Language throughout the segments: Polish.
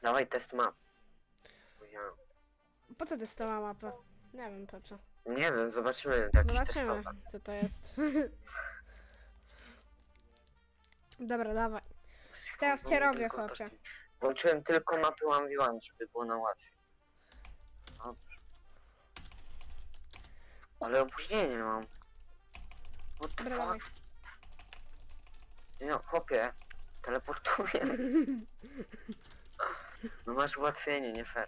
Dawaj test map. Ja... Po co testowała mapę? Nie wiem po co. Nie wiem, zobaczymy jakiś Zobaczymy, testowy. co to jest. Dobra, dawaj. Teraz cię robię, chłopie. Włączyłem tylko mapy 1v1, żeby było na łatwiej. Dobrze. Ale opóźnienie mam. What the Dobra, dawaj. fuck? No chłopie, teleportuję. No masz ułatwienie, nie fair.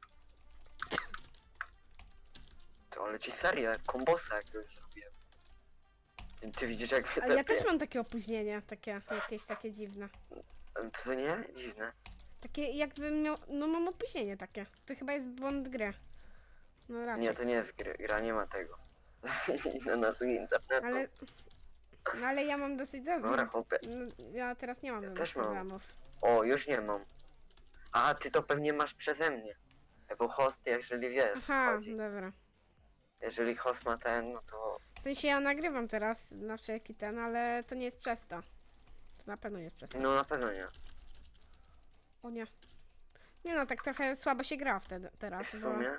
To leci serię, kombosa jakiegoś zrobiłem. Ty widzisz jak... Ale ja też mam takie opóźnienie, jakieś takie dziwne. To nie? Dziwne. Takie jakbym miał, no mam opóźnienie takie. To chyba jest błąd gry. No raczej. Nie, to nie jest gra nie ma tego. Na naszym internetu. Ale... No ale ja mam dosyć dobrze. Dobra, chłopie. No, ja teraz nie mam żadnych też mam. problemów. O, już nie mam. A, ty to pewnie masz przeze mnie. Bo host, jeżeli wiesz, Aha, chodzi. dobra. Jeżeli host ma ten, no to... W sensie ja nagrywam teraz na wszelki ten, ale to nie jest przez to. To na pewno nie jest przez to. No na pewno nie. O nie. Nie no, tak trochę słabo się gra wtedy teraz, W bo... sumie...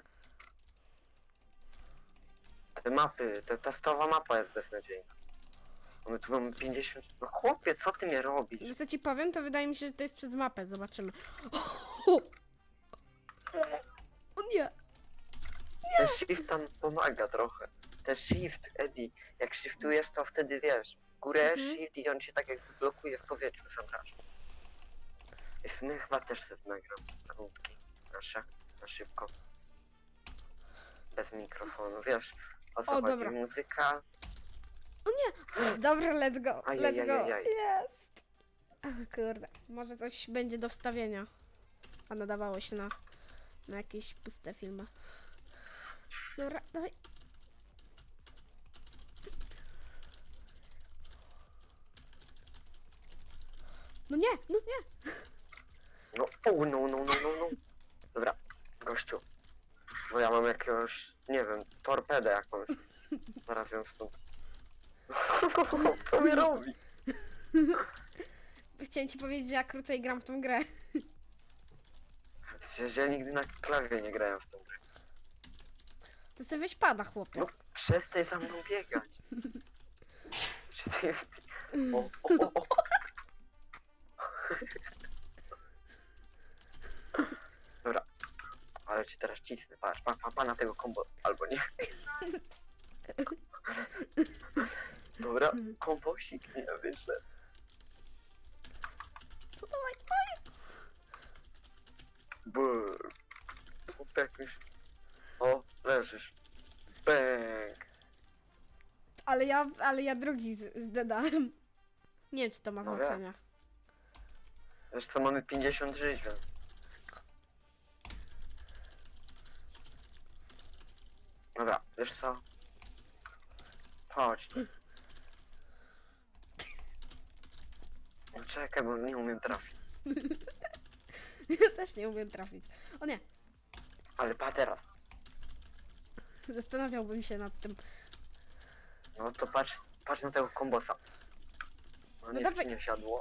Te mapy, ta testowa mapa jest beznadziejna. My tu mamy 50... No chłopie, co ty mnie robisz? Wiesz co ci powiem, to wydaje mi się, że to jest przez mapę, zobaczymy. O nie! Ten shift tam pomaga trochę. Ten shift, Eddie, jak shiftujesz, to wtedy wiesz. Górę, shift i on się tak jakby blokuje w powietrzu sam raz. I w sumie chyba też sobie nagram krótki. Proszę, na szybko. Bez mikrofonu, wiesz. O co O, chodzi? dobra. Muzyka. Dobra, let's go, let's go. Ajajajajaj. Jest! Kurde, może coś będzie do wstawienia. A nadawało się na jakieś puste filmy. Dobra, dawaj. No nie, no nie. No, no. Dobra, gościu. Bo ja mam jakiegoś, nie wiem, torpedę jakąś. Zaraz ją stąd. Co mi robi? Chciałem ci powiedzieć, że ja krócej gram w tą grę. Przecież ja nigdy na klawie nie grałem w tą grę. To sobie weź pada, chłopie. No przestań za mną biegać. Czy ty... O. Dobra. Ale ci teraz cisnę, patrz, pa na tego kombo, albo nie. Dobra, kombosik nie wyszedł. To dawaj, dawaj. Brrr. Chłopak już... O, leżysz. Bęk. Ale ja drugi zdedałem. Nie wiem, czy to ma No znaczenie. Wiesz co, mamy 50 żyć, więc... Dobra, wiesz co? Chodź. No czekaj, bo nie umiem trafić. Ja też nie umiem trafić. O nie, Ale pa teraz. zastanawiałbym się nad tym. No to patrz na tego kombosa. No nie, dawaj. nie wsiadło.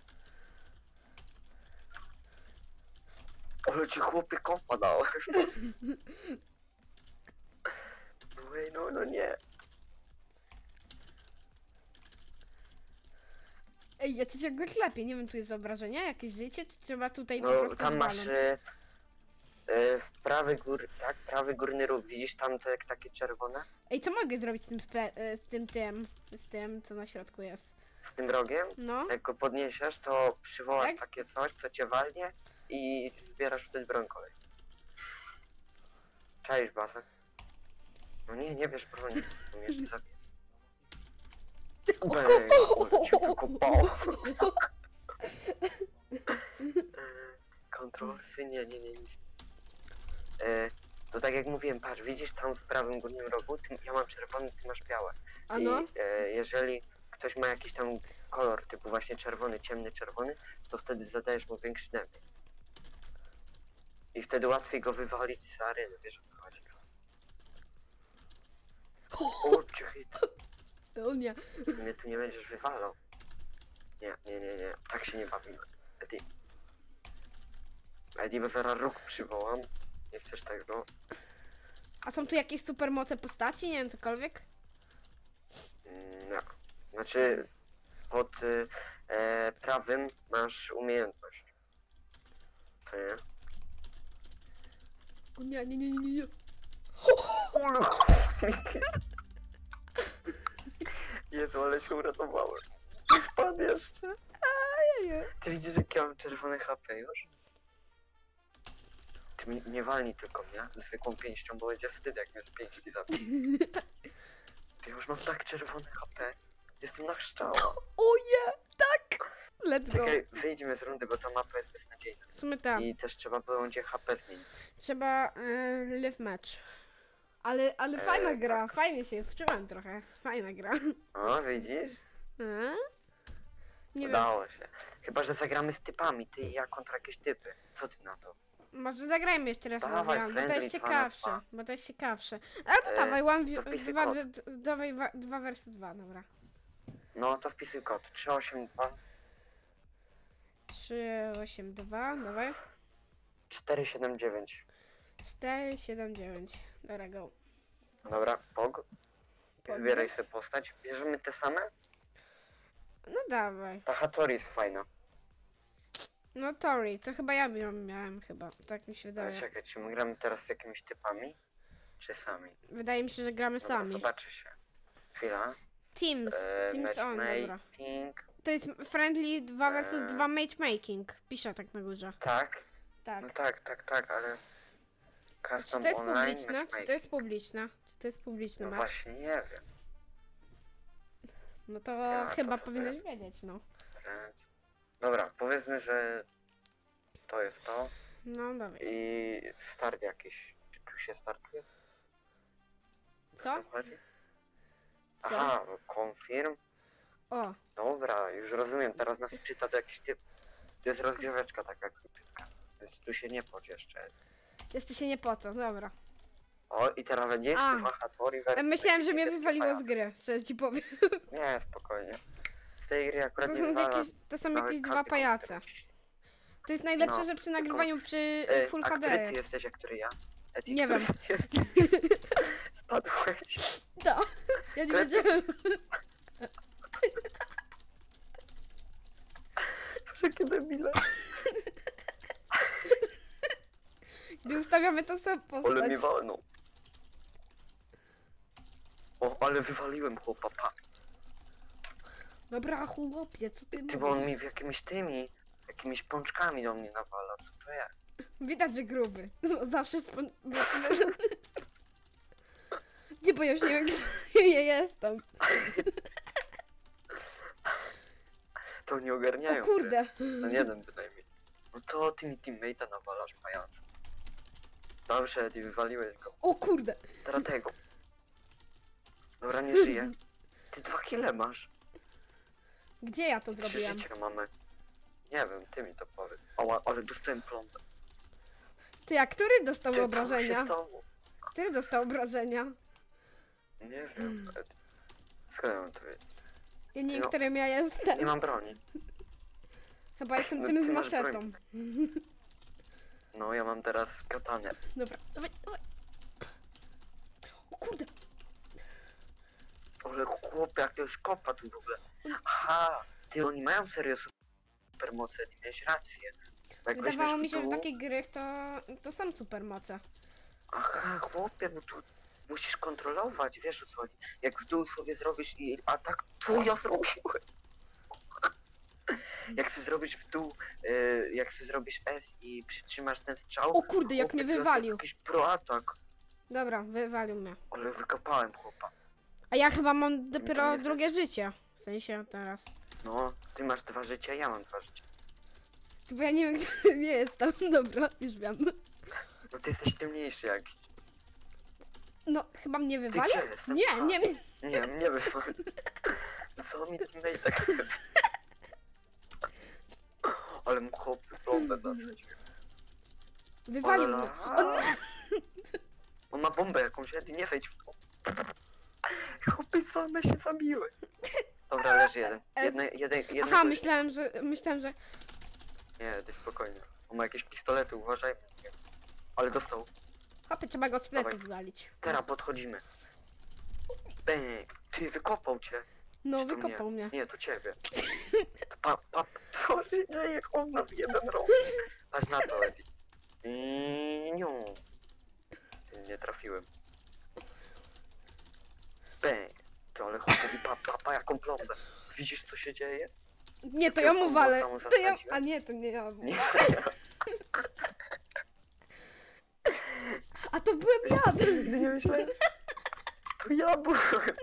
Ale ci chłopie kompa dał. No nie. Ej, ja cię ciągle klepię, nie wiem, tu jest obrażenie, jakieś życie, czy trzeba tutaj po No prostu tam masz zwalnąć? w prawy górny róg, widzisz tam te takie czerwone? Ej, co mogę zrobić z tym, co na środku jest? Z tym rogiem? No, Jak go podniesiesz, to przywołasz Tak? takie coś, co cię walnie i zbierasz wtedy broń kolej. Czaisz basek? No nie bierz broni, bo mnie jeszcze zabije. Bang, ale cię wykopało. Kontrolsy, nie, nic. To tak jak mówiłem, patrz, widzisz tam w prawym górnym rogu, ja mam czerwony, ty masz białe. a no, I jeżeli ktoś ma jakiś tam kolor, typu właśnie czerwony, ciemny czerwony, to wtedy zadajesz mu większy damage. I wtedy łatwiej go wywalić z areny, wiesz o co chodzi. O, cię hit. o nie. Mnie tu nie będziesz wywalał. Nie. Tak się nie bawimy. Eddie. Eddie, bo zaraz róg przywołam. Nie chcesz tego? A są tu jakieś supermoce postaci? Nie wiem, cokolwiek? No. Znaczy, pod prawym masz umiejętność. Co nie? O nie, nie, nie, nie, nie. Jezu, ale się uratowałem. Spadł jeszcze. Ojej. Ty widzisz, jak ja mam czerwone HP już? Ty mi nie walnij tylko mnie zwykłą pięścią, bo będzie wstyd, jak mnie z pięści zabiję. Ty już mam tak czerwone HP. Jestem na chrzczała. O nie, tak! Let's go. Czekaj, wyjdźmy z rundy, bo ta mapa jest beznadziejna. W sumie tak. I też trzeba będzie HP zmienić. Trzeba live match. Ale fajna gra, tak. fajnie się wczułem trochę. Fajna gra. O, widzisz? Nie wiem, Udało się. Chyba, że zagramy z typami, ty i ja kontra jakieś typy. Co ty na to? może zagrajmy jeszcze raz, Dawaj, mówiłam, bo to friendly, jest 2 na ciekawsze. 2. Bo to jest ciekawsze. Albo dawaj, to wpisuj dwa, kod. dawaj 2 versus 2, dobra. No to wpisuj kod 382 382, dawaj. 479. 479. Dobra, go. Dobra, POG. Podnieś. Wybieraj sobie postać. Bierzemy te same? No dawaj. Ta Hattori jest fajna. No Tori, to chyba ja miałem chyba, tak mi się Ale wydaje. czekaj, czy my gramy teraz z jakimiś typami? Czy sami? Wydaje mi się, że gramy Dobra, sami. zobaczy się. Chwila. Teams on, dobra. Matchmaking. To jest friendly 2 versus 2 matchmaking. Pisze tak na górze. Tak? Tak. No tak, ale... Czy Custom to jest online publiczne? Czy to matchmaking. jest publiczne? Czy to jest publiczny No mecz? właśnie, nie wiem. No to Ja to chyba sobie- powinieneś wiedzieć, no. Dobra, powiedzmy, że to jest to. No dawaj. I start jakiś. Czy tu się startuje? Co? chodzi? Co? Aha, no, confirm. O, Dobra, już rozumiem, teraz nas czyta do jakiś typ. To jest rozgrzeweczka taka krótka. Więc tu się nie podź jeszcze. jeszcze się nie po co, dobra. O, i teraz będzie A. jeszcze Hattori wersja. Myślałem, że mnie wywaliło z gry, szczerze ci powiem. Nie, spokojnie. Z tej gry akurat To nie są wywala. to są Nawet jakieś dwa każdy pajace. komputer. To jest najlepsze, No, że przy tylko- nagrywaniu przy Full a HD który ty jest. jesteś, a który ja? Eti, Nie który wiem. ty jesteś? Spadłeś. To, ja nie Który- wiedziałem. Proszę, kiedy debile. Gdy ustawiamy to sam Ale postać. mi walnął. O, ale wywaliłem chłopa, pa. Dobra, chłopie, co ty Ty, bo on mówisz? mi w jakimiś pączkami do mnie nawala, co to jest? Widać, że gruby. No, zawsze nie, bo ja już nie wiem, gdzie ja jestem. To nie ogarniają. O kurde. No nie wiem bynajmniej. No to ty mi teammate'a nawalasz, pajac. Dobrze, ty wywaliłeś go. O kurde. Teraz tego. Dobra, nie żyje. Ty 2 kile masz. Gdzie ja to 3 zrobiłam? życia mamy. Nie wiem, ty mi to powiedz. O, ale dostałem plombę. Ty, a który dostał Ty, co się obrażenia? stało? Który dostał obrażenia? Nie wiem. Skąd ja mam to wiedzieć? Ja nie wiem, No. którym ja jestem. Nie mam broni. Chyba jestem No, tym z ty masz maczetą. broń. No, ja mam teraz katanę. Dobra, dawaj, dawaj. O kurde. Ale chłopie, jakiegoś kopa tu w ogóle. Aha, ty, oni mają serio supermoce, ty miałeś rację. Bo jak Wydawało weźmiesz mi się, że w w dół- takich gry to są supermoce. Aha, chłopie, bo tu musisz kontrolować, wiesz o co chodzi. Jak w dół sobie zrobisz i atak, co ja zrobiłem? Jak ty zrobisz w dół, jak ty zrobisz S i przytrzymasz ten strzał... O kurde, jak chłopie, mnie to jest wywalił. jakiś pro atak. Dobra, wywalił mnie. Ale wykopałem chłopa. A ja chyba mam to dopiero jest- drugie życie. W sensie teraz. No, ty masz 2 życia, ja mam 2 życia. Bo ja nie wiem, gdzie nie jestem. Dobra, już wiem. No ty jesteś ciemniejszy jakiś. No, chyba mnie Ty wywalił? gdzie jestem? Nie, A, nie. Nie wywalił. Co mi teammate tak... Ale mu chłopy bombę zasadził. Wywalił mnie. O, nie. On ma bombę jakąś, Eddie, nie wejdź w to. Chłopy same się zabiły. Dobra, leży jeden. Jeden. Aha, myślałem, że... Nie, Eddie, spokojnie. On ma jakieś pistolety, uważaj. Ale dostał. Hopy, trzeba go z pleców Dawaj. walić. Teraz podchodzimy. Bang. Ty, wykopał cię. No, Czy to wykopał mnie. Nie, to ciebie. Co się dzieje? On ma w jeden rok. Patrz na to, Eddie. Niu. Nie trafiłem. Bang. Ty, ale chodzi, pa, jaką plombę. Widzisz, co się dzieje? Nie, to ja mu Kombo walę. samo To ja... zasadziłem. A nie, to nie ja. Nie, A to byłem ja. nigdy nie myślałem. To ja byłem.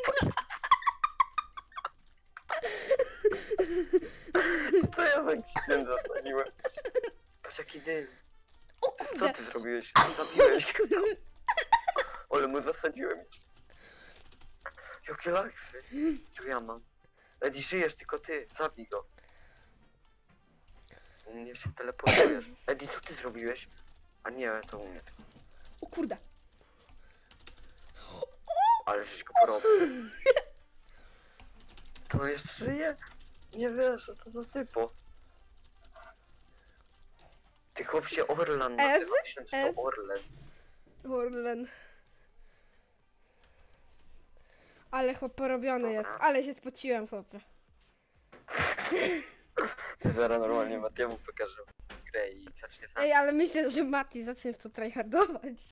Co ja za kinem zasadziłem? Patrz jaki dym. O Co kurde. ty zrobiłeś? Zabiłeś go. Ale mu zasadziłem. Jakie laksy. Tu ja mam. Eddie, żyjesz, tylko ty. Zabij go. U mnie się teleportujesz. Eddie, co ty zrobiłeś? A nie, to u mnie. O kurde. Ale żeś go porobił. To jeszcze żyje? Nie wiesz, co to za typo. Ty chłop się Orlan nazywa, myślałem, że S. to Orlen. Orlen. Ale chłop porobiony Dobra. jest. Ale się spociłem, chłopie. Zaraz normalnie Matiemu pokażę grę i zacznie sam. Ej, ale myślę, że Mati zacznie w to tryhardować.